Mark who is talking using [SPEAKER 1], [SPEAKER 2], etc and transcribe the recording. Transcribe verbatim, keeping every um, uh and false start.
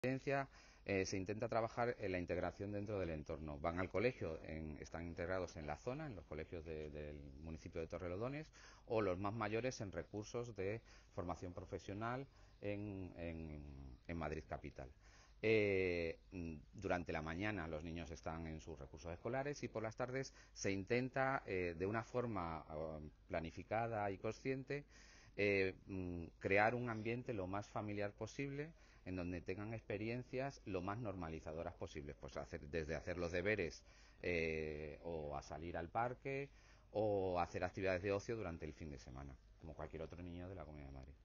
[SPEAKER 1] Eh, se intenta trabajar en la integración dentro del entorno. Van al colegio, en, están integrados en la zona, en los colegios de, del municipio de Torrelodones, o los más mayores en recursos de formación profesional en, en, en Madrid capital. Eh, durante la mañana los niños están en sus recursos escolares y por las tardes se intenta eh, de una forma uh, planificada y consciente eh, crear un ambiente lo más familiar posible, en donde tengan experiencias lo más normalizadoras posibles, pues hacer, desde hacer los deberes eh, o a salir al parque o hacer actividades de ocio durante el fin de semana, como cualquier otro niño de la Comunidad de Madrid.